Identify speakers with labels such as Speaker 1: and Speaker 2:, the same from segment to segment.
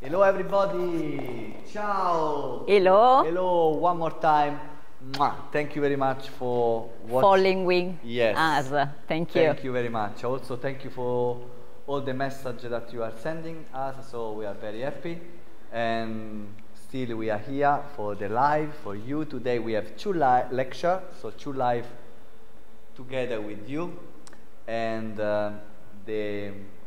Speaker 1: Hello everybody! Ciao!
Speaker 2: Hello!
Speaker 1: Hello, one more time. Mwah. Thank you very much for
Speaker 2: following
Speaker 1: yes.
Speaker 2: us. Thank you.
Speaker 1: Thank you very much. Also thank you for all the message that you are sending us, so we are very happy. And still we are here for the live for you. Today we have two lectures, so two live together with you. And the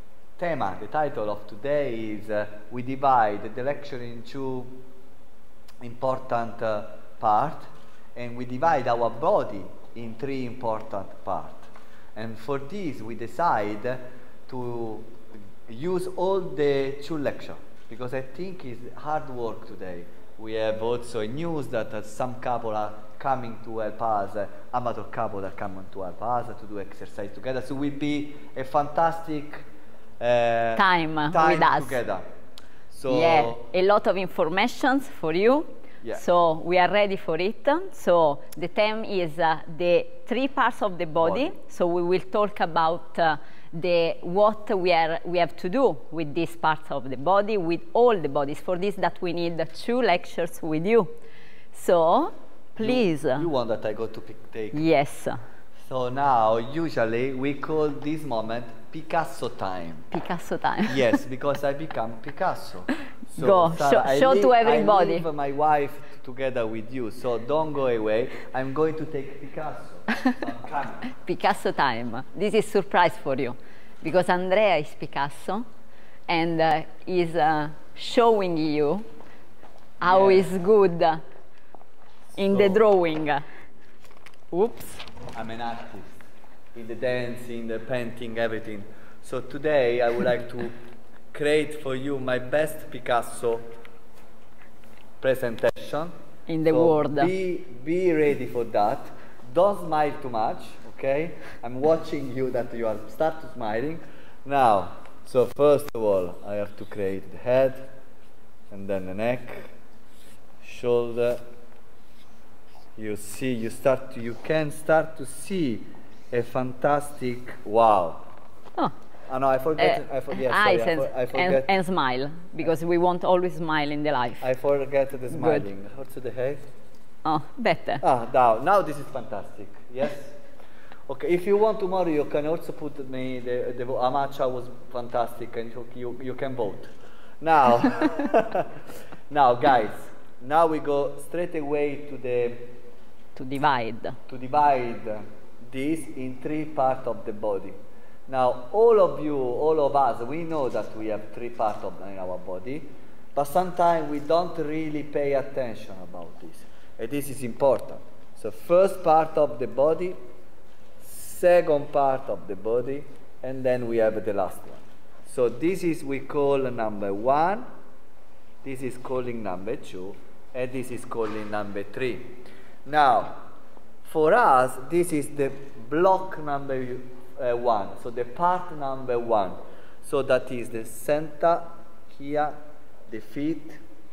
Speaker 1: title of today is we divide the lecture into important parts, and we divide our body in three important parts. And for this we decide to use all the two lectures, because I think it's hard work today. We have also news that some couple are coming to help us, amateur couple are coming to help us to do exercise together. So it will be a fantastic
Speaker 2: time with us
Speaker 1: together. So
Speaker 2: yeah, a lot of information for you.
Speaker 1: Yeah.
Speaker 2: So we are ready for it. So the theme is the three parts of the body. So we will talk about what we have to do with these parts of the body, with all the bodies. For this, that we need two lectures with you. So please.
Speaker 1: You want that I go to take?
Speaker 2: Yes.
Speaker 1: So now, usually we call this moment Picasso time.
Speaker 2: Picasso time.
Speaker 1: Yes, because I become Picasso. So,
Speaker 2: go,
Speaker 1: Sarah,
Speaker 2: show to everybody.
Speaker 1: I leave my wife together with you, so don't go away. I'm going to take Picasso. So I'm coming.
Speaker 2: Picasso time. This is surprise for you, because Andrea is Picasso, and is showing you how is good in the drawing. Oops.
Speaker 1: I'm an artist in the dance, in the painting, everything. So today I would like to create for you my best Picasso presentation
Speaker 2: in the world.
Speaker 1: Be ready for that. Don't smile too much, okay? I'm watching you that you are start smiling. Now, so first of all, I have to create the head, and then the neck, shoulder. You see, you can start to see a fantastic wow.
Speaker 2: Oh.
Speaker 1: Oh no, I forget.
Speaker 2: Eyes and smile, because we want always smile in the life.
Speaker 1: I forget the smiling. Good. Also the head.
Speaker 2: Oh, better.
Speaker 1: Ah, now this is fantastic. Yes. Okay. If you want tomorrow, you can also put me the Amacha was fantastic, and you can vote. Now, now guys, now we go straight away to divide this in three parts of the body. Now, all of us, we know that we have three parts in our body, but sometimes we don't really pay attention about this. And this is important. So first part of the body, second part of the body, and then we have the last one. So this is we call number 1, this is calling number 2, and this is calling number 3. Now, for us, this is the block number 1, so the part number 1. So that is the center here, the feet,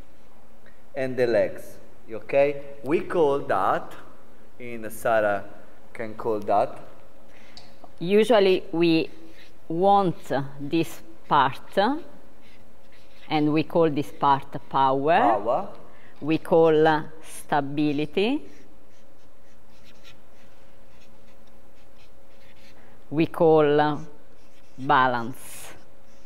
Speaker 1: and the legs. Okay? We call that, Sarah can call that.
Speaker 2: Usually we want this part, and we call this part power. We call stability. We call balance.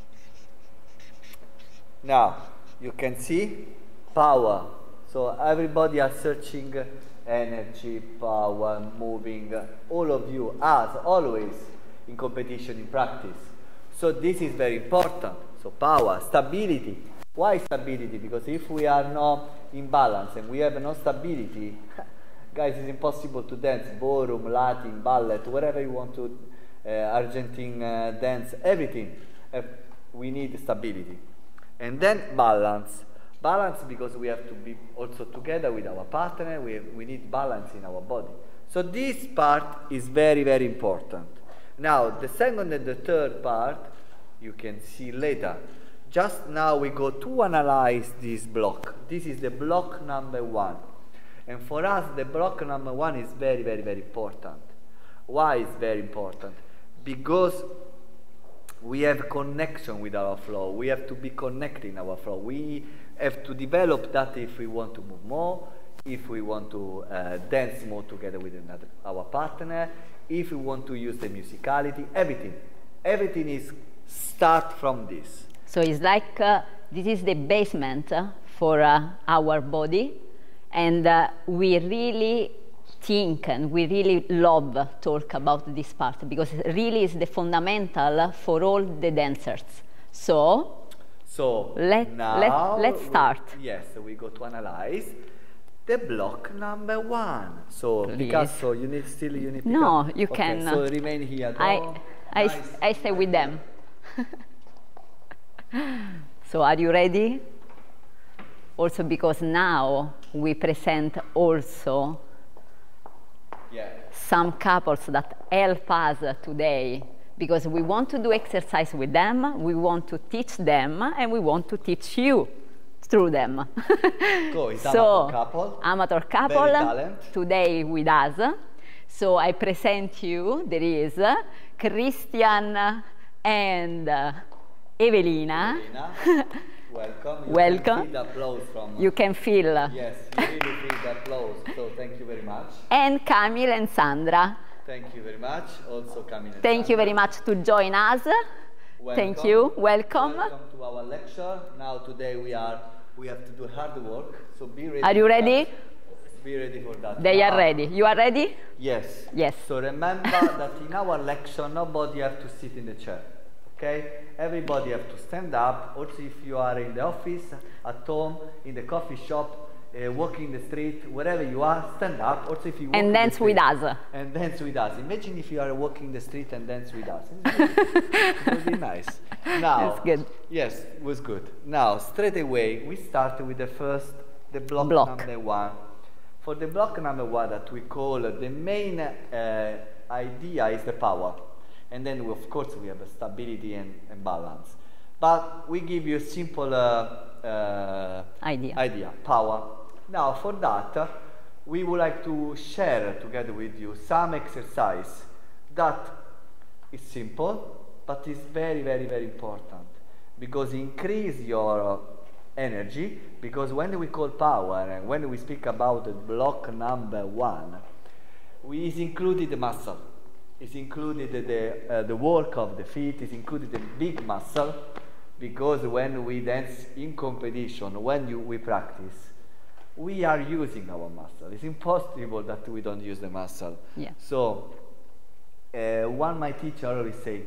Speaker 1: Now, you can see power. So everybody are searching energy, power, moving. All of you, as always, in competition, in practice. So this is very important. So power, stability. Why stability? Because if we are not in balance and we have no stability, guys, it's impossible to dance ballroom, Latin, ballet, whatever you want to. Argentine dance, everything. We need stability. And then balance. Balance because we have to be also together with our partner. We need balance in our body. So this part is very, very important. Now, the second and the third part, you can see later. Just now we go to analyze this block. This is the block number 1. And for us, the block number 1 is very, very, very important. Why is very important? Because we have connection with our flow. We have to be connected in our flow. We have to develop that if we want to move more, if we want to dance more together with our partner, if we want to use the musicality, everything. Everything is start from this.
Speaker 2: So it's like this is the basement for our body, and we really think and we really love talk about this part because it really is the fundamental for all the dancers. So let's start.
Speaker 1: Yes, so we go to analyze the block number 1. So
Speaker 2: Please.
Speaker 1: Picasso, you need to
Speaker 2: No,
Speaker 1: pick up.
Speaker 2: you
Speaker 1: Okay,
Speaker 2: can.
Speaker 1: So remain here.
Speaker 2: I stay with them. So are you ready? Also because now we present also some couples that help us today because we want to do exercise with them, we want to teach them, and we want to teach you through them.
Speaker 1: Go, it's
Speaker 2: so,
Speaker 1: amateur couple,
Speaker 2: amateur couple today with us. So I present you, there is Christian and Evelina.
Speaker 1: Welcome.
Speaker 2: Welcome.
Speaker 1: You can feel the applause from.
Speaker 2: You can feel.
Speaker 1: Yes, you really feel the applause. So thank you very much.
Speaker 2: And Camille and Sandra.
Speaker 1: Thank you very much. Also Camille and
Speaker 2: Thank
Speaker 1: Sandra.
Speaker 2: you very much to join us.
Speaker 1: Welcome.
Speaker 2: Thank you. Welcome.
Speaker 1: Welcome to our lecture. Now today we have to do hard work. So be ready.
Speaker 2: Are you ready?
Speaker 1: Be ready for that.
Speaker 2: They are ready. You are ready?
Speaker 1: Yes.
Speaker 2: Yes.
Speaker 1: So remember that in our lecture nobody have to sit in the chair. Okay? Everybody have to stand up. Also if you are in the office, at home, in the coffee shop, walking the street, wherever you are, stand up. Also if you walk
Speaker 2: And dance with us.
Speaker 1: And dance with us. Imagine if you are walking the street and dance with us. It would be nice. Now,
Speaker 2: That's good.
Speaker 1: Yes, it was good. Now, straight away, we start with the block number 1. For the block number 1 that we call the main idea is the power. And then, of course, we have a stability and balance. But we give you a simple idea, power. Now, for that, we would like to share together with you some exercise that is simple, but is very, very, very important. Because increase your energy, because when we call power and when we speak about the block number 1, is included the muscle. It's included the work of the feet, it's included the big muscle, because when we dance in competition, when we practice, we are using our muscle. It's impossible that we don't use the muscle.
Speaker 2: Yeah.
Speaker 1: So, one my teacher always say,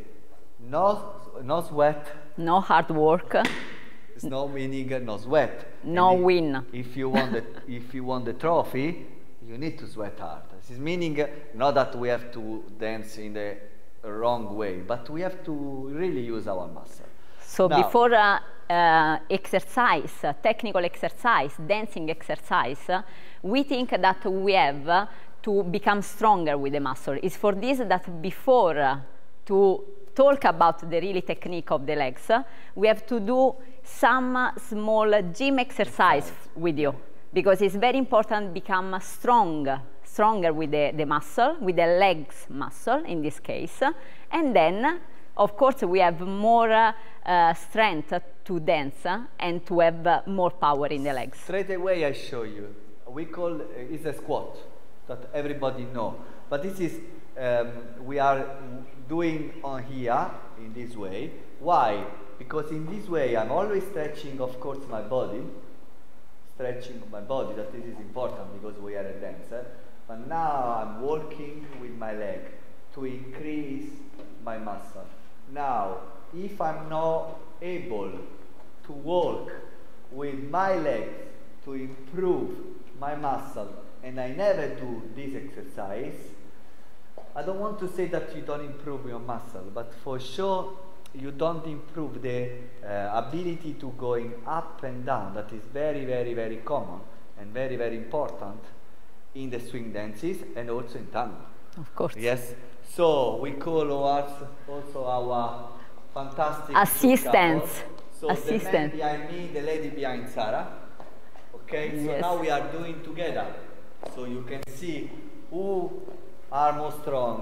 Speaker 1: no sweat.
Speaker 2: No hard work.
Speaker 1: It's no meaning, no sweat.
Speaker 2: No win.
Speaker 1: If you want the trophy, you need to sweat hard. This is meaning not that we have to dance in the wrong way, but we have to really use our muscle.
Speaker 2: So
Speaker 1: now,
Speaker 2: before exercise, technical exercise, dancing exercise, we think that we have to become stronger with the muscle. It's for this that before to talk about the really technique of the legs, we have to do some small gym exercise with you, because it's very important to become stronger with the muscle, with the legs muscle in this case, and then of course we have more strength to dance and to have more power in the legs.
Speaker 1: Straight away I show you. We call it's a squat that everybody know, but this is we are doing on here in this way. Why? Because in this way I'm always stretching, of course, my body. Stretching my body, that this is important because we are a dancer. But now I'm working with my leg to increase my muscle. Now, if I'm not able to work with my legs to improve my muscle, and I never do this exercise, I don't want to say that you don't improve your muscle, but for sure you don't improve the ability to going up and down. That is very, very, very common and very, very important in the swing dances and also in tango.
Speaker 2: Of course.
Speaker 1: Yes. So we call also our fantastic
Speaker 2: assistants.
Speaker 1: So the man behind me, the lady behind Sarah. Okay. So
Speaker 2: yes.
Speaker 1: Now we are doing together. So you can see who are more strong,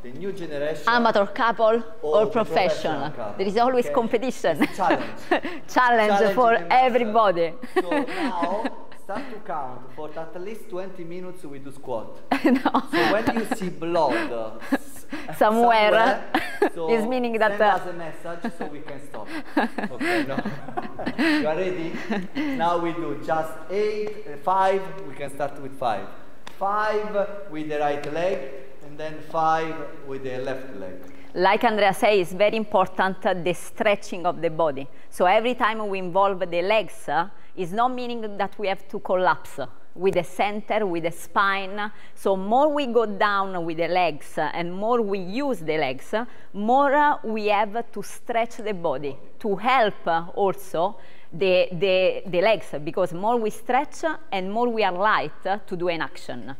Speaker 1: the new generation.
Speaker 2: Amateur couple or
Speaker 1: the
Speaker 2: professional.
Speaker 1: couple.
Speaker 2: There is always
Speaker 1: Okay?
Speaker 2: competition.
Speaker 1: It's a challenge.
Speaker 2: Challenge for
Speaker 1: Challenging
Speaker 2: everybody.
Speaker 1: So now start to count for at least 20 minutes we do squat.
Speaker 2: No.
Speaker 1: So when you see blood
Speaker 2: Somewhere,
Speaker 1: so
Speaker 2: it's meaning that
Speaker 1: send us a message so we can stop. Okay, no. You are ready? Now we do just 5. We can start with 5. 5 with the right leg, and then 5 with the left leg.
Speaker 2: Like Andrea said, it's very important the stretching of the body. So every time we involve the legs, it's not meaning that we have to collapse with the center, with the spine. So more we go down with the legs and more we use the legs, more we have to stretch the body to help also the legs, because more we stretch and more we are light to do an action.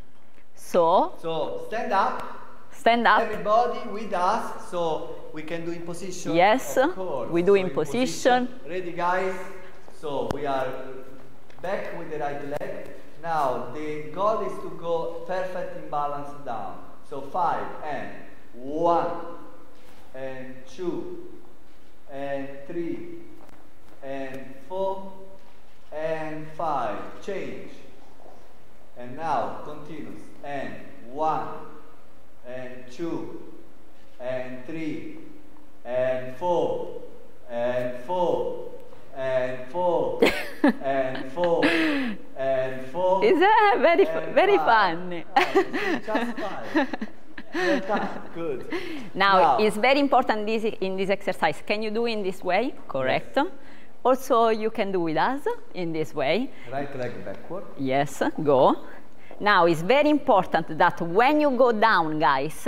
Speaker 2: So
Speaker 1: stand up.
Speaker 2: Stand up.
Speaker 1: Everybody with us, so we can do in position.
Speaker 2: Yes,
Speaker 1: of course.
Speaker 2: we do
Speaker 1: So
Speaker 2: in position.
Speaker 1: Ready, guys? So we are back with the right leg. Now the goal is to go perfect in balance down. So 5 and 1 and 2 and 3 and 4 and 5. Change. And now continuous. And 1 and 2 and 3 and 4 and 4 and 4 and 4 and 4.
Speaker 2: It's very fun.
Speaker 1: Just 5. Well done. Good.
Speaker 2: Now, it's very important in this exercise. Can you do in this way? Correct. Yes. Also, you can do with us in this way.
Speaker 1: Right leg backward.
Speaker 2: Yes, go. Now, it's very important that when you go down, guys,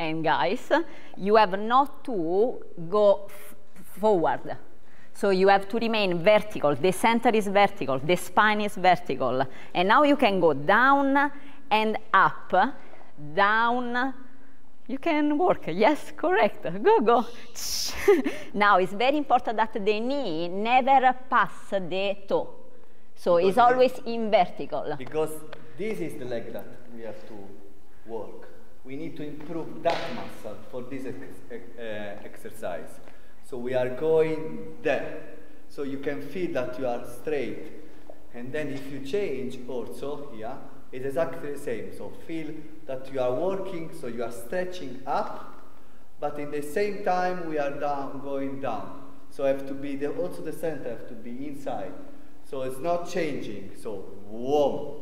Speaker 2: you have not to go forward. So you have to remain vertical. The center is vertical. The spine is vertical. And now you can go down and up. Down. You can work. Yes, correct. Go. Now, it's very important that the knee never pass the toe. So it's always in vertical.
Speaker 1: Because this is the leg that we have to work. We need to improve that muscle for this exercise. So we are going there. So you can feel that you are straight. And then if you change also here, it's exactly the same. So feel that you are working, so you are stretching up, but in the same time we are going down. So have to be also the center have to be inside. So it's not changing. So warm.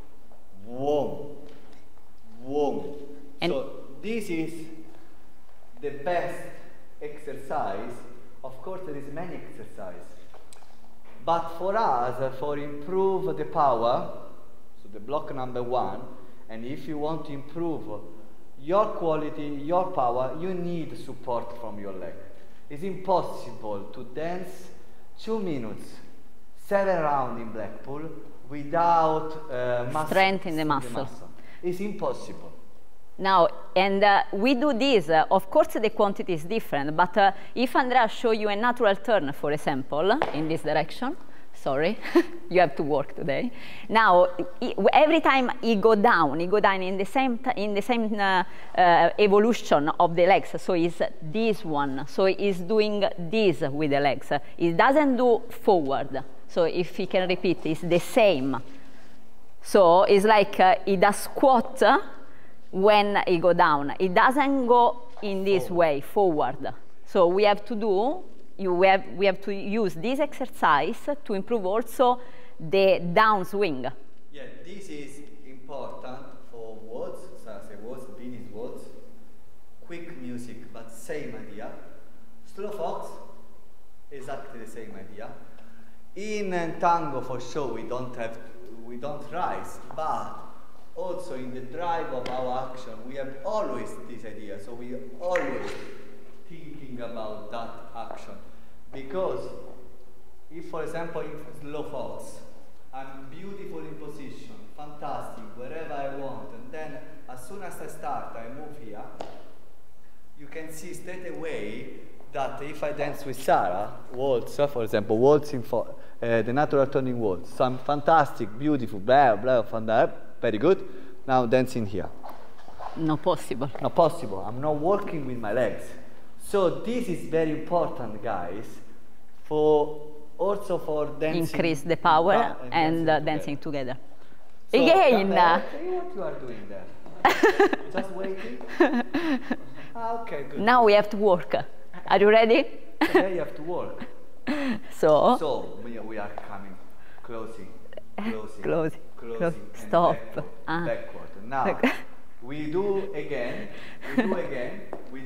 Speaker 1: So this is the best exercise. Of course, there is many exercises, but for us, for improve the power, so the block number 1, and if you want to improve your quality, your power, you need support from your leg. It's impossible to dance 2 minutes, 7 rounds in Blackpool without
Speaker 2: strength in the muscle.
Speaker 1: It's impossible.
Speaker 2: Now, and we do this, of course the quantity is different, but if Andrea show you a natural turn, for example, in this direction, sorry, you have to work today. Now, every time he go down in the same evolution of the legs. So it's this one. So he's doing this with the legs. He doesn't do forward. So if he can repeat, it's the same. So it's like he does squat when he go down. It doesn't go in this way, forward. So we have to do, we have to use this exercise to improve also the downswing.
Speaker 1: Yeah, this is important for waltz, Viennese waltz, quick music, but same idea. Slow fox, exactly the same idea. In tango, for sure, we don't rise, but also in the drive of our action, we have always this idea. So we always thinking about that action. Because if, for example, in slow fox, I'm beautiful in position, fantastic, wherever I want, and then as soon as I start, I move here, you can see straight away that if I dance with Sarah, waltz, for example, waltzing for the natural turning waltz, some fantastic, beautiful, blah, blah, very good. Now dancing here.
Speaker 2: Not possible.
Speaker 1: Not possible. I'm not working with my legs. So this is very important, guys, also for dancing.
Speaker 2: Increase the power and dancing together.
Speaker 1: So,
Speaker 2: Again.
Speaker 1: Okay, what you are doing there? Just waiting? Okay, good.
Speaker 2: Now we have to work. Are you ready?
Speaker 1: Today you have to work.
Speaker 2: So
Speaker 1: We are coming, closing,
Speaker 2: closing.
Speaker 1: and
Speaker 2: Stop.
Speaker 1: Backward. Now, we do again, we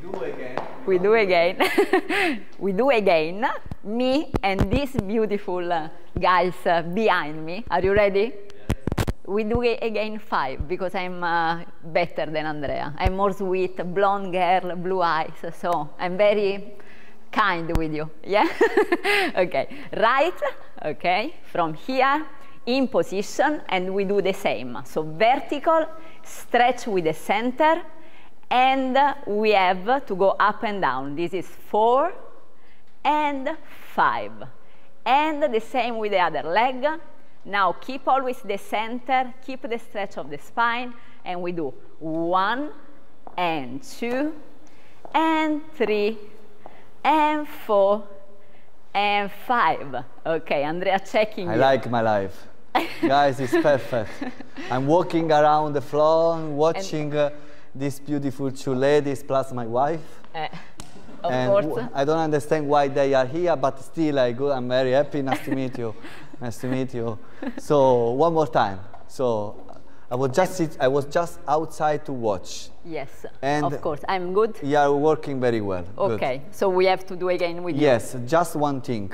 Speaker 1: do again. Me and these beautiful guys behind me. Are you ready? We do it again 5 because I'm better than Andrea. I'm more sweet, blonde girl, blue eyes, so I'm very kind with you, yeah? Okay, right, okay, from here, in position, and we do the same. So vertical, stretch with the center, and we have to go up and down. This is 4 and 5. And the same with the other leg. Now keep always the center, keep the stretch of the spine, and we do 1 and 2 and 3 and 4 and 5. Okay, Andrea checking. I like my life. Guys, it's perfect. I'm walking around the floor, watching these beautiful 2 ladies plus my wife.
Speaker 2: Of course.
Speaker 1: I don't understand why they are here, but still I'm very happy. Nice to meet you. Nice to meet you. So one more time. So I was just outside to watch.
Speaker 2: Yes,
Speaker 1: and
Speaker 2: of course. I'm good.
Speaker 1: You are working very well.
Speaker 2: Okay,
Speaker 1: good.
Speaker 2: So we have to do again with you.
Speaker 1: Yes, just one thing.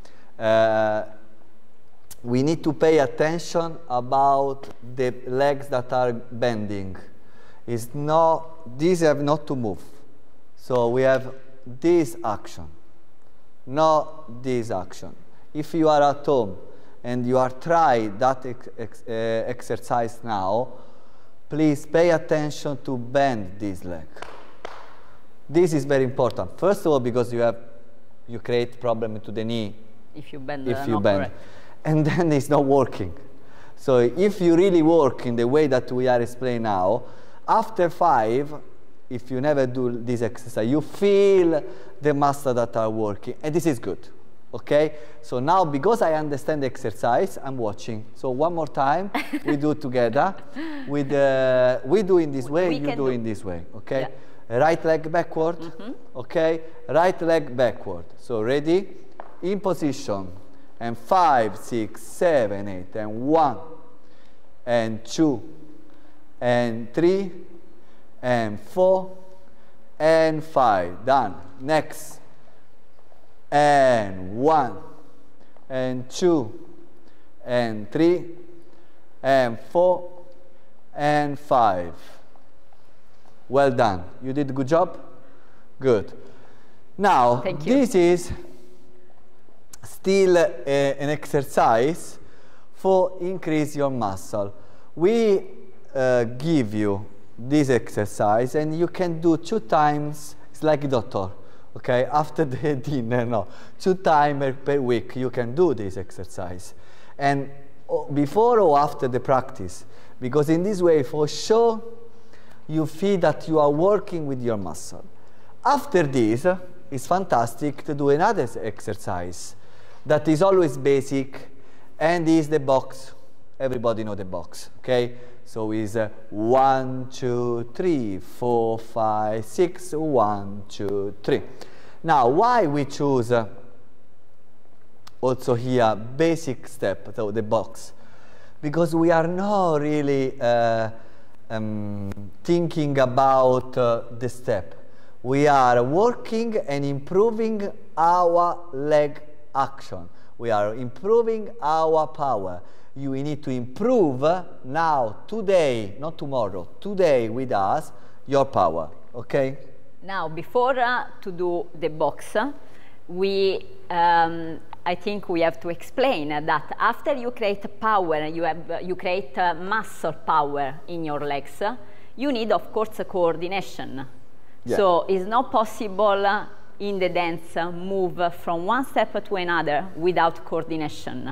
Speaker 1: We need to pay attention about the legs that are bending. These have not to move. So we have this action, not this action. If you are at home and you are trying that exercise now, please pay attention to bend this leg. This is very important. First of all, because you create problem to the knee
Speaker 2: if you bend.
Speaker 1: Correct. And then it's not working. So if you really work in the way that we are explaining now, after 5, if you never do this exercise, you feel the muscles that are working, and this is good. Okay? So now, because I understand the exercise, I'm watching. So one more time, we do together. We do in this way, you do in this way. Okay? Yeah. Right leg backward. Okay? Right leg backward. So ready? In position. And 5, 6, 7, 8, and 1, and 2, and 3, and 4, and 5. Done. Next. And 1, and 2, and 3, and 4, and 5. Well done. You did a good job? Good. Now, this is still an exercise for increase your muscle. We give you this exercise, and you can do 2 times. It's like doctor, okay? After the dinner, no. 2 times per week you can do this exercise, and before or after the practice, because in this way, for sure, you feel that you are working with your muscle. After this, it's fantastic to do another exercise that is always basic, and is the box. Everybody know the box, okay? So it's 1, 2, 3, 4, 5, 6, 1, 2, 3. Now, why we choose also here basic step, so the box? Because we are not really thinking about the step. We are working and improving our leg action. We are improving our power. We need to improve now, today, not tomorrow, today with us, your power, okay?
Speaker 2: Now, before to do the box, I think we have to explain that after you create power, you create muscle power in your legs, you need, of course, coordination. Yeah. So it's not possible in the dance move from one step to another without coordination.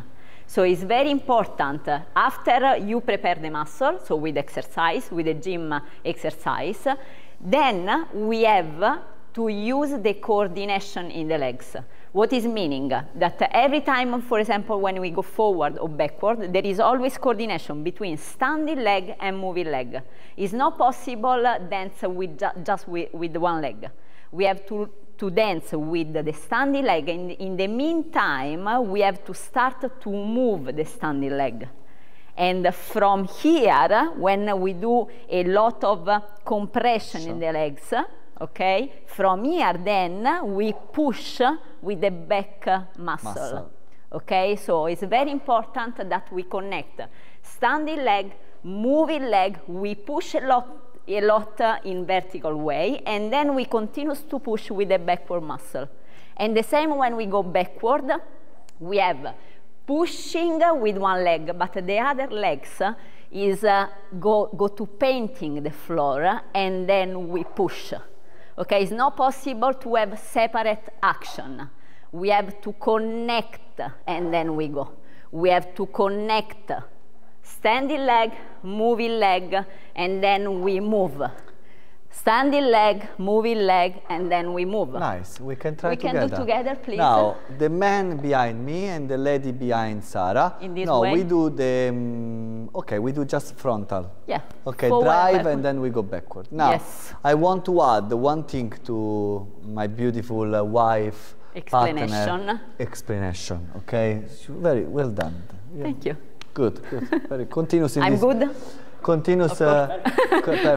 Speaker 2: So it's very important after you prepare the muscle, so with exercise, with the gym exercise, then we have to use the coordination in the legs. What is meaning? That every time, for example, when we go forward or backward, there is always coordination between standing leg and moving leg. It's not possible dance with just with one leg. We have to dance with the standing leg. In the meantime, we have to start to move the standing leg. And from here, when we do a lot of compression in the legs, okay, from here then we push with the back muscle. Okay, so it's very important that we connect standing leg, moving leg, we push a lot in vertical way, and then we continue to push with the backward muscle. And the same when we go backward, we have pushing with one leg, but the other legs is go to painting the floor, and then we push. Okay, it's not possible to have separate action. We have to connect, and then we go. We have to connect standing leg, moving leg, and then we move. Standing leg, moving leg, and then we move.
Speaker 1: Nice. We can try together.
Speaker 2: We can do together, please.
Speaker 1: Now, the man behind me and the lady behind Sara.
Speaker 2: In this way?
Speaker 1: No, we do the, okay, we do just frontal.
Speaker 2: Yeah.
Speaker 1: Okay,
Speaker 2: forward,
Speaker 1: drive
Speaker 2: backward.
Speaker 1: and then we go backward. Now,
Speaker 2: yes.
Speaker 1: I want to add one thing to my beautiful wife, partner. Explanation, okay? Very well done. Yeah.
Speaker 2: Thank you.
Speaker 1: Good, good. Very continuous in
Speaker 2: I'm
Speaker 1: this.
Speaker 2: Good?
Speaker 1: Continuous.
Speaker 2: They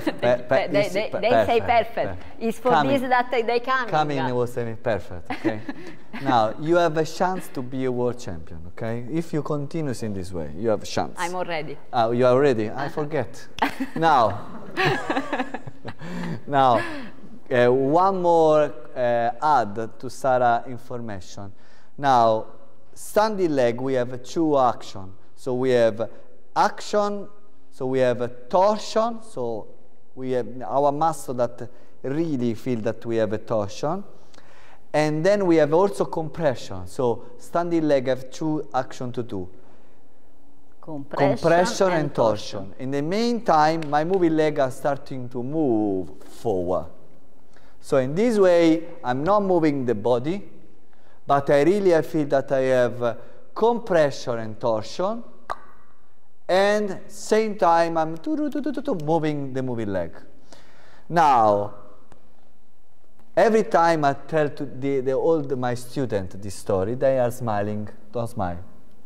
Speaker 2: say perfect. It's for
Speaker 1: coming.
Speaker 2: this that they come.
Speaker 1: Coming was saying perfect, okay? Now, you have a chance to be a world champion, okay? If you continue in this way, you have a chance.
Speaker 2: I'm already.
Speaker 1: You are ready? I forget. Now, now one more add to Sara information. Now, standing leg, we have two actions. So we have action, so we have a torsion, so we have our muscle that really feel that we have a torsion. And then we have also compression. So standing leg have two actions to do. Compression and torsion. In the meantime, my moving leg are starting to move forward. So in this way, I'm not moving the body, but I feel that I have compression and torsion, and same time I'm moving the moving leg. Now, every time I tell to all my students this story, they are smiling. Don't smile.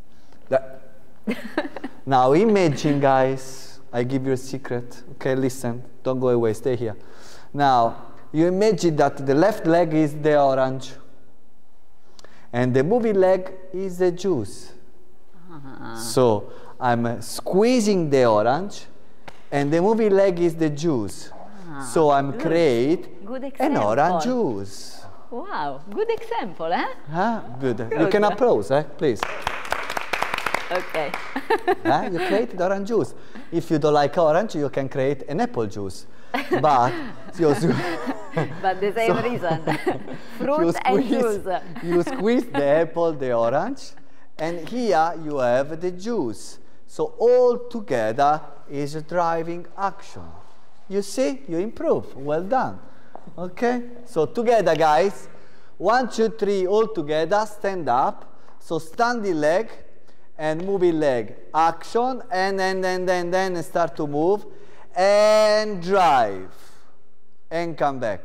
Speaker 1: Now imagine, guys, I give you a secret. Okay, listen, don't go away, stay here. Now, you imagine that the left leg is the orange, and the moving leg is the juice. So I'm squeezing the orange, and the moving leg is the juice. So I'm create an orange juice.
Speaker 2: Wow, good example, eh?
Speaker 1: Huh? Good. You can applause, please.
Speaker 2: Okay.
Speaker 1: You create the orange juice. If you don't like orange, you can create an apple juice. But
Speaker 2: but the same reason. Fruit and juice.
Speaker 1: You squeeze the apple, the orange, and here you have the juice. So all together is a driving action. You see, you improve. Well done. Okay? So together, guys. 1, 2, 3, all together. Stand up. So standing leg and moving leg. Action, and then start to move. And drive. And come back.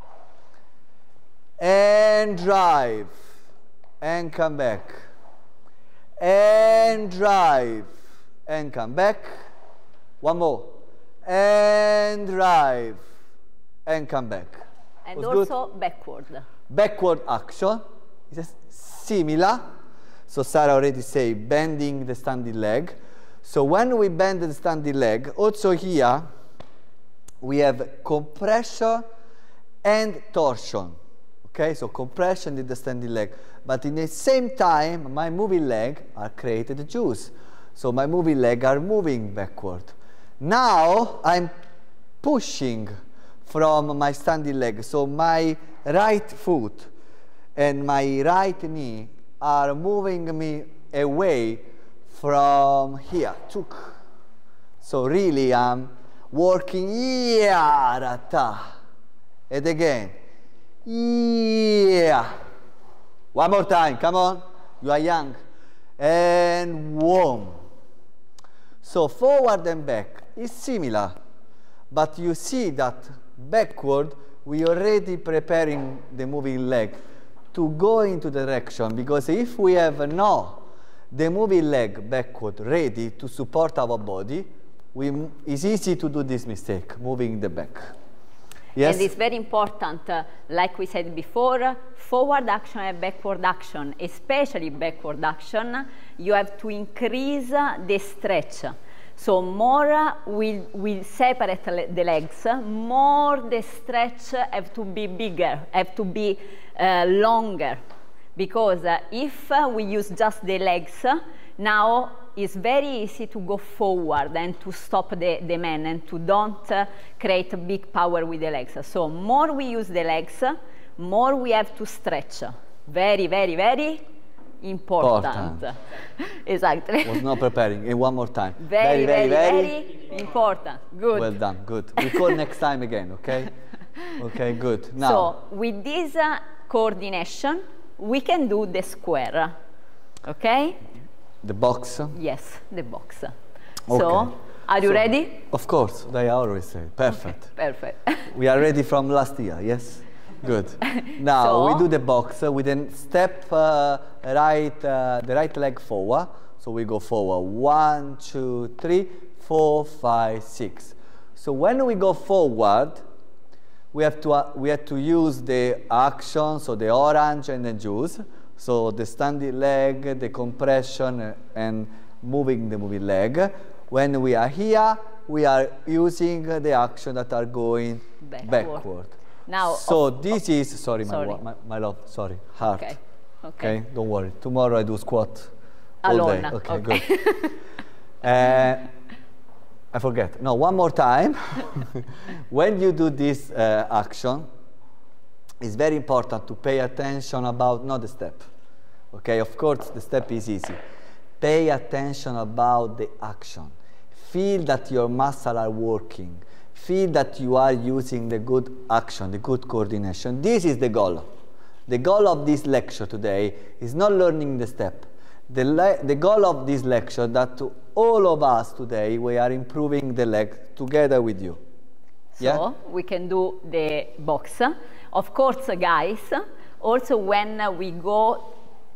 Speaker 1: And drive. And come back. And drive. And come back. One more. And drive. And come back.
Speaker 2: And also backward.
Speaker 1: Backward action. It's similar. So Sara already said bending the standing leg. So when we bend the standing leg, also here we have compression and torsion. Okay, so compression in the standing leg. But in the same time, my moving leg are created juice. So my moving leg are moving backward. Now I'm pushing from my standing leg. So my right foot and my right knee are moving me away from here. Chuk. So really I'm working here. And again. Yeah. One more time, come on. You are young. And whoom. So forward and back is similar, but you see that backward we already preparing the moving leg to go into the direction, because if we have the moving leg backward ready to support our body, it's easy to do this mistake, moving the back. Yes?
Speaker 2: And it's very important, like we said before, forward action and backward action, especially backward action, you have to increase the stretch. So more we separate the legs, more the stretch have to be bigger, have to be longer. Because if we use just the legs, now it's very easy to go forward and to stop the man and to don't create a big power with the legs. So more we use the legs, more we have to stretch. Very, very, very important. Exactly.
Speaker 1: Was not preparing. And one more time.
Speaker 2: Very, very, very important. Good.
Speaker 1: Well done. Good. We call next time again, okay? Okay, good. Now.
Speaker 2: So with this coordination, we can do the square. Okay?
Speaker 1: The box?
Speaker 2: Yes, the box.
Speaker 1: Okay.
Speaker 2: So, are you ready?
Speaker 1: Of course, they always say. Perfect.
Speaker 2: Okay, perfect.
Speaker 1: We are ready from last year, yes? Good. Now,
Speaker 2: So,
Speaker 1: we do the box. We then step the right leg forward. So we go forward. 1, 2, 3, 4, 5, 6. So when we go forward, we have to use the action, so the orange and the juice. So the standing leg, the compression, and moving the moving leg. When we are here, we are using the action that are going backward.
Speaker 2: Now,
Speaker 1: so this is, sorry. My love, sorry, hard.
Speaker 2: Okay.
Speaker 1: Okay, don't worry. Tomorrow I do squat all
Speaker 2: Alone.
Speaker 1: day. Okay, good. I forget. No, one more time. When you do this action, it's very important to pay attention about not the step. Okay, of course the step is easy. Pay attention about the action. Feel that your muscles are working. Feel that you are using the good action, the good coordination. This is the goal. The goal of this lecture today is not learning the step. The goal of this lecture that all of us today, we are improving the leg together with you.
Speaker 2: So we can do the box. Of course, guys, also when we go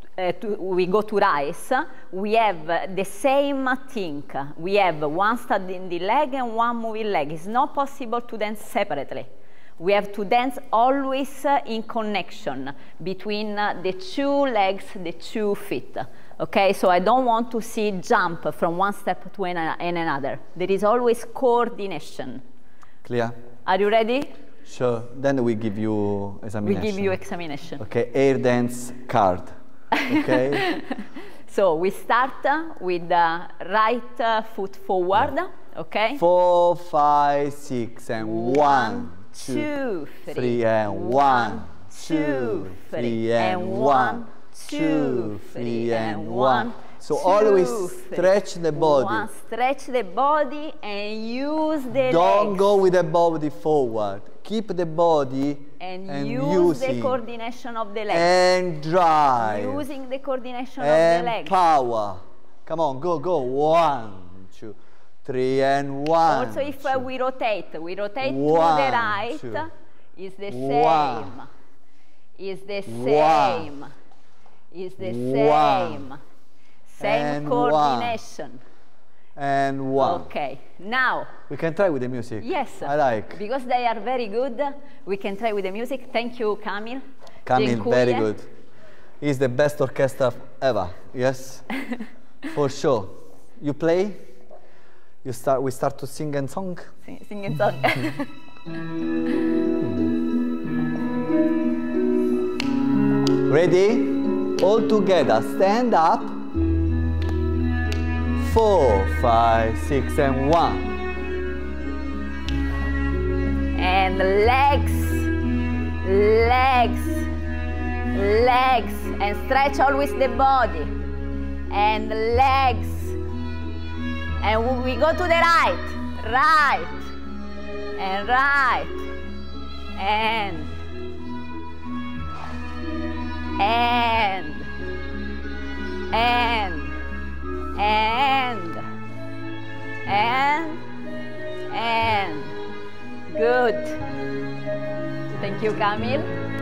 Speaker 2: to rise, we have the same thing. We have one standing leg and one moving leg. It's not possible to dance separately. We have to dance always in connection between the two legs, the 2 feet. Okay, so I don't want to see jump from one step to another. There is always coordination.
Speaker 1: Clear?
Speaker 2: Are you ready?
Speaker 1: Sure. Then we give you examination.
Speaker 2: We give you examination.
Speaker 1: Okay, air dance card. Okay.
Speaker 2: So we start with the right foot forward. Okay.
Speaker 1: 4, 5, 6, and 1, 2, 3, and 1, 2, 3, and 1, 2, 3, and 1. So always stretch the body.
Speaker 2: Stretch the body and use the legs.
Speaker 1: Don't go with the body forward. Keep the body
Speaker 2: and use the coordination of the legs.
Speaker 1: And drive.
Speaker 2: Using the coordination of the legs.
Speaker 1: And power. Come on, go, go. 1, 2, 3, and 1.
Speaker 2: Also, if we rotate to the right, is the same. Is the same. Is the same. Same coordination.
Speaker 1: And 1.
Speaker 2: Okay, now.
Speaker 1: We can try with the music.
Speaker 2: Yes.
Speaker 1: I like.
Speaker 2: Because they are very good, we can try with the music. Thank you, Kamil.
Speaker 1: Kamil, very good. He's the best orchestra ever. Yes? For sure. You play? We start to sing a song?
Speaker 2: Sing a song.
Speaker 1: Ready? All together. Stand up. 4, 5, 6, and 1.
Speaker 2: And legs, legs, legs, and stretch always the body. And legs, And we go to the right. Right. And right. And. And. And. And. And. Good. Thank you, Kamil.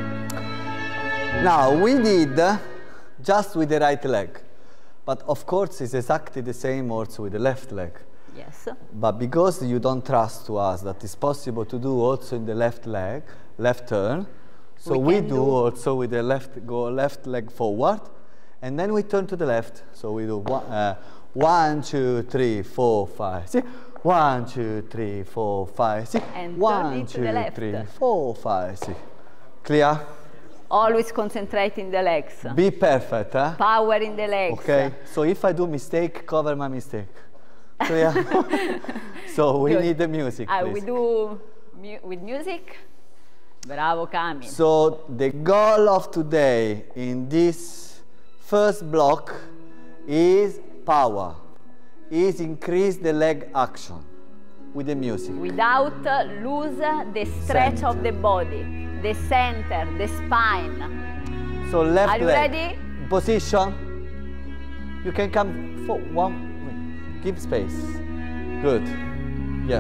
Speaker 1: Now we did just with the right leg, but of course it's exactly the same also with the left leg.
Speaker 2: Yes.
Speaker 1: But because you don't trust to us that it's possible to do also in the left leg, left turn, so we do also with the left leg forward, and then we turn to the left. So we do 1, 2, 3, 4, 5, 6. 1, 2, 3, 4, 5, 6.
Speaker 2: And
Speaker 1: 1, 2, 3, 4, 5, 6. Clear?
Speaker 2: Always concentrate in the legs.
Speaker 1: Be perfect, huh?
Speaker 2: Power in the legs.
Speaker 1: Okay, so if I do mistake, cover my mistake. Clear? So we need the music, please.
Speaker 2: We do with music. Bravo, Kamil.
Speaker 1: So the goal of today in this first block is power, is increase the leg action with the music.
Speaker 2: Without lose the stretch of the body. The center, the spine.
Speaker 1: So left
Speaker 2: Are you
Speaker 1: leg.
Speaker 2: ready?
Speaker 1: Position. You can come for one. Give space. Good. Yeah.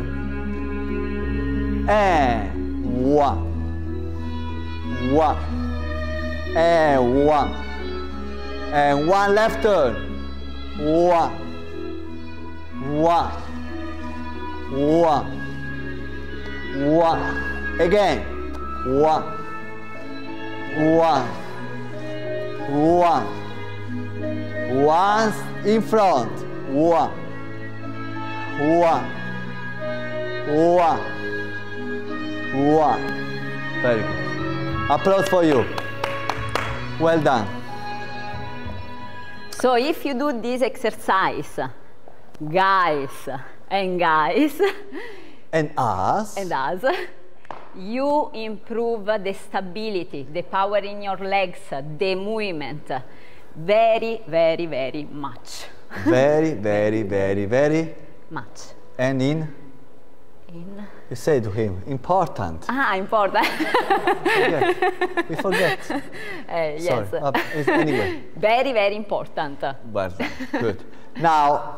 Speaker 1: And 1. 1. And 1. And 1 left turn. 1. 1. 1. 1. Again. 1, 1, 1, 1 in front, 1, 1, 1, 1. Very good. Applause for you. Well done.
Speaker 2: So if you do this exercise, guys, and
Speaker 1: us,
Speaker 2: you improve the stability, the power in your legs, the movement, very, very, very much.
Speaker 1: Very, very, very, very
Speaker 2: much.
Speaker 1: And in? You say to him, important.
Speaker 2: Ah, important.
Speaker 1: We forget.
Speaker 2: Yes.
Speaker 1: Anyway.
Speaker 2: Very, very important.
Speaker 1: Well done. Good. Now,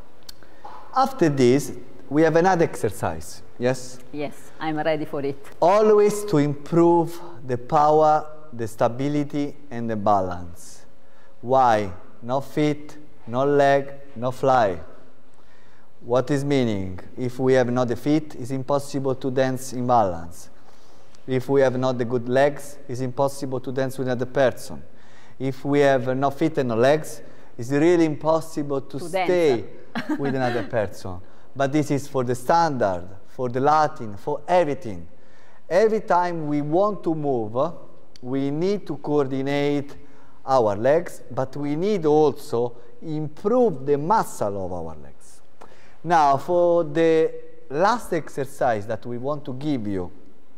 Speaker 1: after this, we have another exercise. Yes?
Speaker 2: Yes, I'm ready for it.
Speaker 1: Always to improve the power, the stability, and the balance. Why? No feet, no leg, no fly. What is meaning? If we have not the feet, it's impossible to dance in balance. If we have not the good legs, it's impossible to dance with another person. If we have no feet and no legs, it's really impossible to stay with another person. But this is for the standard, for the Latin, for everything. Every time we want to move, we need to coordinate our legs, but we need also improve the muscle of our legs. Now, for the last exercise that we want to give you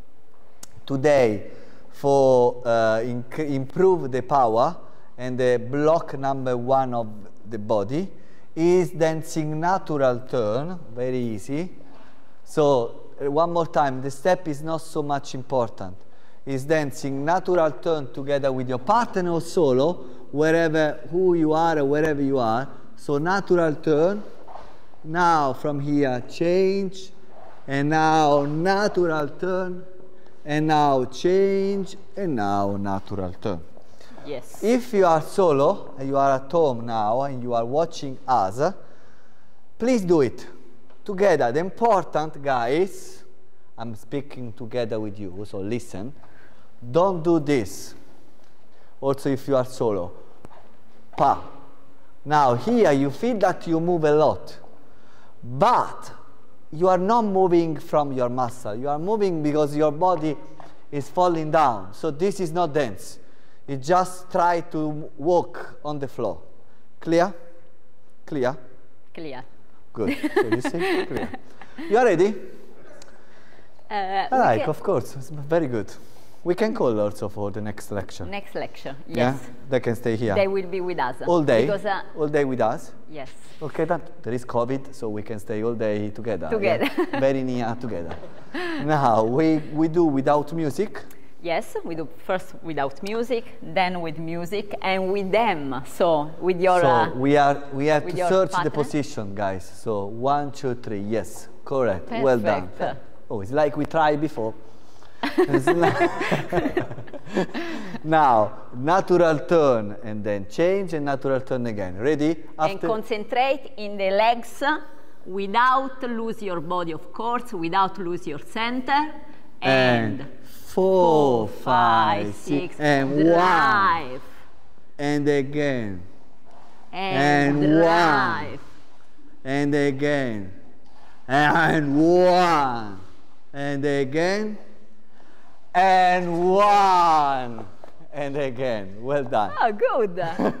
Speaker 1: today for improve the power and the block number 1 of the body is dancing natural turn, very easy. So one more time, the step is not so much important. It's dancing natural turn together with your partner or solo, who you are or wherever you are. So natural turn. Now from here change, and now natural turn, and now change, and now natural turn.
Speaker 2: Yes.
Speaker 1: If you are solo and you are at home now and you are watching us, please do it together. The important, guys, I'm speaking together with you, so listen. Don't do this. Also if you are solo. Pa. Now here you feel that you move a lot, but you are not moving from your muscle. You are moving because your body is falling down. So this is not dance. You just try to walk on the floor. Clear? Clear?
Speaker 2: Clear.
Speaker 1: Good. So you see? Clear. You are ready? I like, of course. It's very good. We can call also for the next lecture.
Speaker 2: Next lecture, yes.
Speaker 1: Yeah? They can stay here.
Speaker 2: They will be with us.
Speaker 1: All day?
Speaker 2: Because,
Speaker 1: all day with us?
Speaker 2: yes.
Speaker 1: Okay, that there is COVID, so we can stay all day together.
Speaker 2: Together.
Speaker 1: Yeah? Very near together. Now, we do without music.
Speaker 2: Yes, we do first without music, then with music, and with them. So with your.
Speaker 1: So we have
Speaker 2: with
Speaker 1: to
Speaker 2: your
Speaker 1: search
Speaker 2: partner?
Speaker 1: the position, guys. So 1, 2, 3. Yes, correct.
Speaker 2: Perfect.
Speaker 1: Well done. Oh, it's like we tried before. Now, natural turn and then change and natural turn again. Ready?
Speaker 2: And concentrate in the legs without lose your body, of course, without lose your center.
Speaker 1: And 4, 5, 6, and
Speaker 2: drive.
Speaker 1: 1. And again.
Speaker 2: And
Speaker 1: one.
Speaker 2: drive.
Speaker 1: And again. And 1. And again. And 1. And again. Well done.
Speaker 2: Oh, good.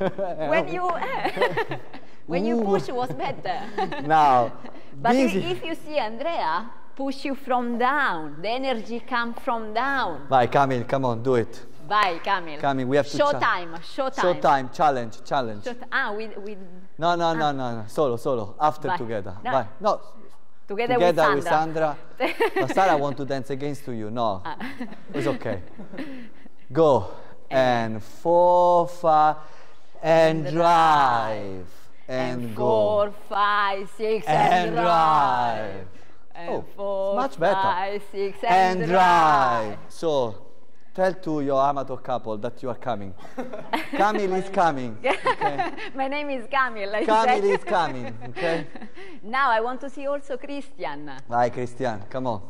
Speaker 2: When you push was better.
Speaker 1: Now,
Speaker 2: but if you see Andrea push you from down, the energy comes from down.
Speaker 1: Vai, Camille, come on, do it.
Speaker 2: Vai, Camille.
Speaker 1: Camille, we have to
Speaker 2: show time.
Speaker 1: Show time, challenge.
Speaker 2: With
Speaker 1: No. Solo. After
Speaker 2: Vai.
Speaker 1: together.
Speaker 2: No.
Speaker 1: Vai. No.
Speaker 2: Together with
Speaker 1: Sandra. But Sarah want to dance against you. No. It's okay. Go. And 4, 5, and drive. And go.
Speaker 2: 4, 5, 6,
Speaker 1: and drive.
Speaker 2: And 4,
Speaker 1: much better.
Speaker 2: 5, 6,
Speaker 1: And drive. So, tell to your amateur couple that you are coming. Camille is coming. Okay?
Speaker 2: My name is Camille.
Speaker 1: Camille is coming. Okay?
Speaker 2: Now I want to see also Christian.
Speaker 1: Vai, Christian, come on.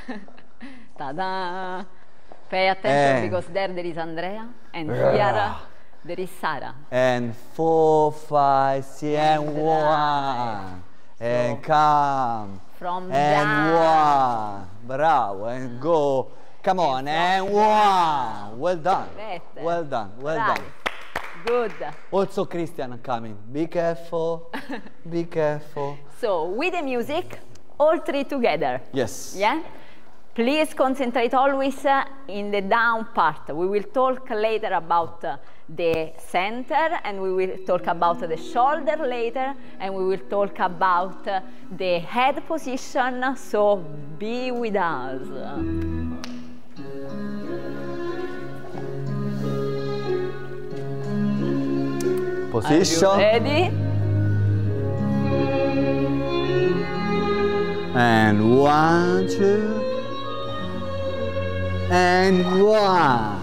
Speaker 2: Ta-da! Pay attention because there is Andrea and here there is Sarah.
Speaker 1: And 4, 5, 6, and 1. And come.
Speaker 2: From
Speaker 1: and
Speaker 2: down.
Speaker 1: 1. Bravo. And go. Come on. And 1. Well done.
Speaker 2: Better.
Speaker 1: Well done. Well
Speaker 2: Right.
Speaker 1: done.
Speaker 2: Good.
Speaker 1: Also Christian coming. Be careful. Be careful.
Speaker 2: So with the music, all three together.
Speaker 1: Yes.
Speaker 2: Yeah? Please concentrate always in the down part. We will talk later about the center, and we will talk about the shoulder later, and we will talk about the head position, so be with us.
Speaker 1: Position.
Speaker 2: Are you ready?
Speaker 1: And 1, 2. And 1.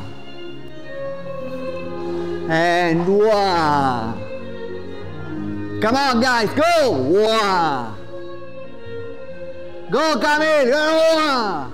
Speaker 1: And 1. Come on, guys, go! 1. Go, Camille! Go!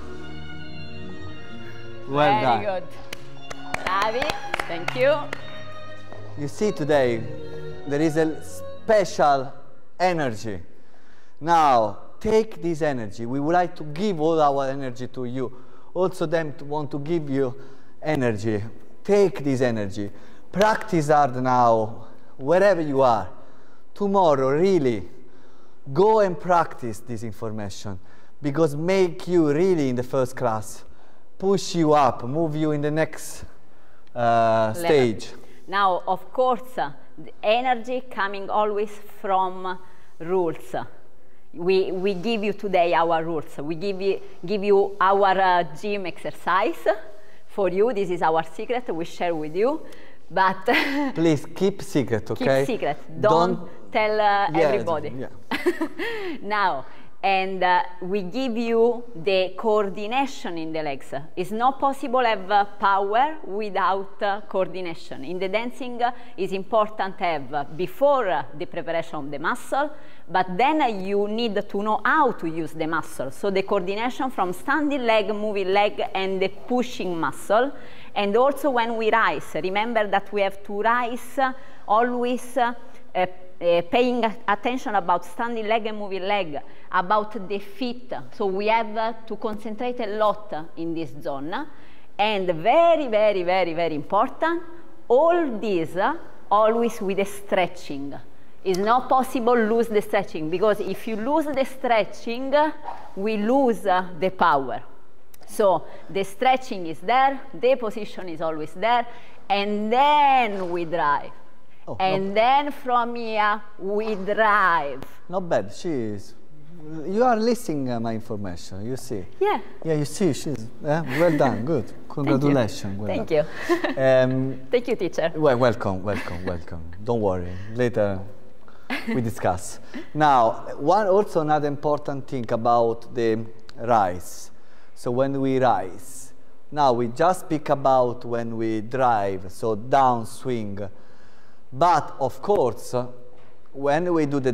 Speaker 1: Well done.
Speaker 2: Very good. Bravi. Thank you.
Speaker 1: You see today, there is a special energy. Now, take this energy. We would like to give all our energy to you. Also them want to give you energy. Take this energy. Practice hard now, wherever you are. Tomorrow, really, go and practice this information, because make you really in the first class, push you up, move you in the next stage.
Speaker 2: Now, of course, the energy coming always from rules. We give you today our rules. We give you our gym exercise for you. This is our secret. We share with you. But
Speaker 1: please keep secret, okay?
Speaker 2: Keep secret. Don't tell everybody.
Speaker 1: Yeah.
Speaker 2: Now, and we give you the coordination in the legs. It's not possible to have power without coordination. In the dancing, it's important to have before the preparation of the muscle, but then you need to know how to use the muscle. So the coordination from standing leg, moving leg, and the pushing muscle. And also when we rise, remember that we have to rise always paying attention about standing leg and moving leg, about the feet. So we have to concentrate a lot in this zone. And very, very, very, very important, all this always with the stretching. It's not possible to lose the stretching, because if you lose the stretching, we lose the power. So the stretching is there, the position is always there, and then we drive.
Speaker 1: Oh,
Speaker 2: and then from here, we drive.
Speaker 1: Not bad. She is. You are listening my information. You see.
Speaker 2: Yeah.
Speaker 1: Yeah, you see. She's well done. Good. Congratulations.
Speaker 2: Thank you. Thank you, teacher.
Speaker 1: Well, welcome. Don't worry. Later we discuss. Now, also another important thing about the rise. So when we rise, now we just speak about when we drive, so down swing. But of course, when we do the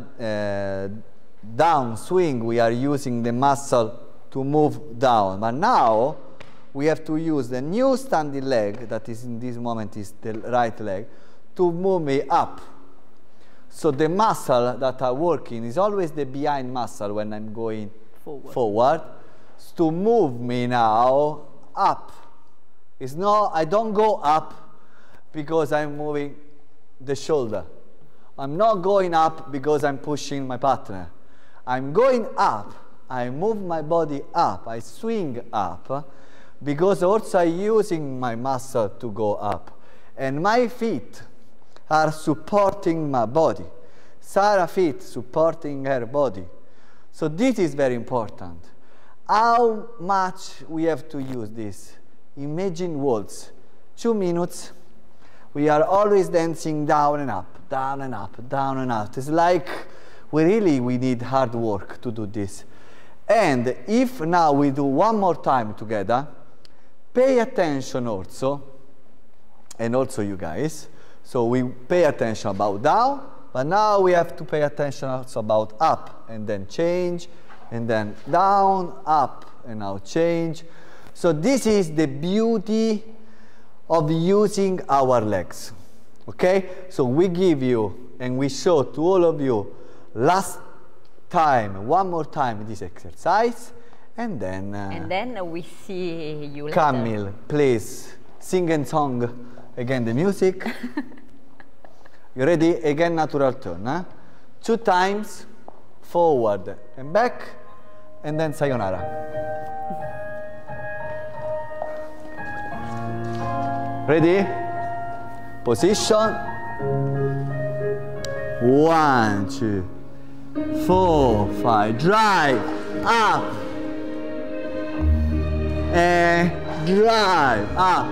Speaker 1: down swing, we are using the muscle to move down. But now we have to use the new standing leg, that is in this moment is the right leg, to move me up. So the muscle that are working is always the behind muscle when I'm going forward to move me now up. It's not, I don't go up because I'm moving the shoulder. I'm not going up because I'm pushing my partner. I'm going up. I move my body up. I swing up because also I'm using my muscle to go up. And my feet are supporting my body. Sarah's feet supporting her body. So this is very important. How much we have to use this? Imagine waltz. 2 minutes. We are always dancing down and up, down and up, down and up. It's like we need hard work to do this. And if now we do one more time together, pay attention also, and also you guys. So we pay attention about down, but now we have to pay attention also about up, and then change, and then down, up, and now change. So this is the beauty of using our legs. Okay? So we give you, and we show to all of you, last time, one more time this exercise, and then
Speaker 2: we see you later.
Speaker 1: Camille, please sing and song again the music. You ready? Again, natural turn. 2 times, forward and back, and then sayonara. Ready? Position. 1, 2, 4, 5. Drive up and drive up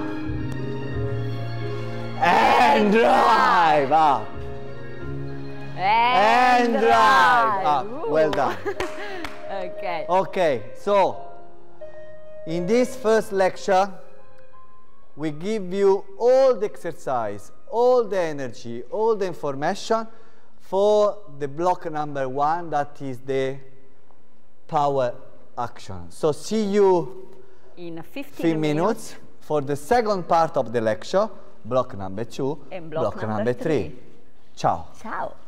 Speaker 1: and drive up and drive up. Well done.
Speaker 2: Okay.
Speaker 1: Okay, so in this first lecture, we give you all the exercise, all the energy, all the information for the block number 1, that is the power action. So see you
Speaker 2: in 15
Speaker 1: minutes for the second part of the lecture, block number 2
Speaker 2: and block
Speaker 1: number 3. Ciao.
Speaker 2: Ciao.